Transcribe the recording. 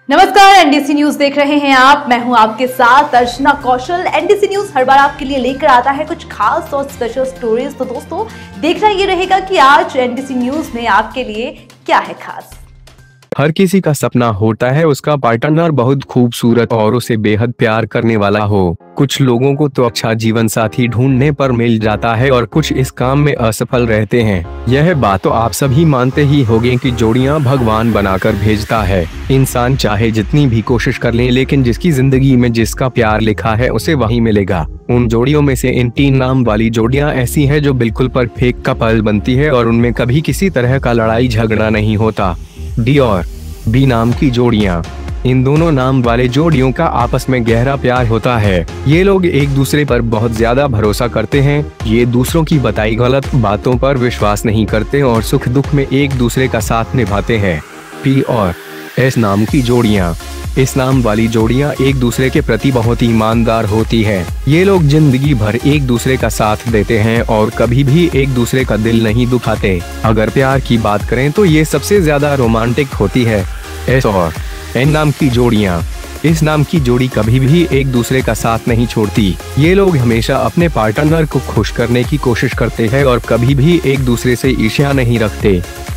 नमस्कार, NDC news देख रहे हैं आप। मैं हूं आपके साथ अर्चना कौशल। एनडीसी न्यूज हर बार आपके लिए लेकर आता है कुछ खास और स्पेशल स्टोरीज। तो दोस्तों, देखना ये रहेगा कि आज एनडीसी न्यूज में आपके लिए क्या है खास। हर किसी का सपना होता है उसका पार्टनर बहुत खूबसूरत और उसे बेहद प्यार करने वाला हो। कुछ लोगों को तो अच्छा जीवन साथी ढूंढने पर मिल जाता है और कुछ इस काम में असफल रहते हैं। यह बात तो आप सभी मानते ही होंगे कि जोड़ियां भगवान बनाकर भेजता है। इंसान चाहे जितनी भी कोशिश कर ले, लेकिन जिसकी जिंदगी में जिसका प्यार लिखा है उसे वही मिलेगा। उन जोड़ियों में से इन 3 नाम वाली जोड़ियां ऐसी है जो बिल्कुल परफेक्ट कपल बनती है और उनमें कभी किसी तरह का लड़ाई झगड़ा नहीं होता। डी और बी नाम की जोड़ियां। इन दोनों नाम वाले जोड़ियों का आपस में गहरा प्यार होता है। ये लोग एक दूसरे पर बहुत ज्यादा भरोसा करते हैं। ये दूसरों की बताई गलत बातों पर विश्वास नहीं करते और सुख दुख में एक दूसरे का साथ निभाते हैं। पी और एस नाम की जोड़ियां। इस नाम वाली जोड़ियां एक दूसरे के प्रति बहुत ईमानदार होती हैं। ये लोग जिंदगी भर एक दूसरे का साथ देते हैं और कभी भी एक दूसरे का दिल नहीं दुखाते। अगर प्यार की बात करें तो ये सबसे ज्यादा रोमांटिक होती है। एस और एन नाम की जोड़ियां। इस नाम की जोड़ी कभी भी एक दूसरे का साथ नहीं छोड़ती। ये लोग हमेशा अपने पार्टनर को खुश करने की कोशिश करते हैं और कभी भी एक दूसरे से ईर्ष्या नहीं रखते।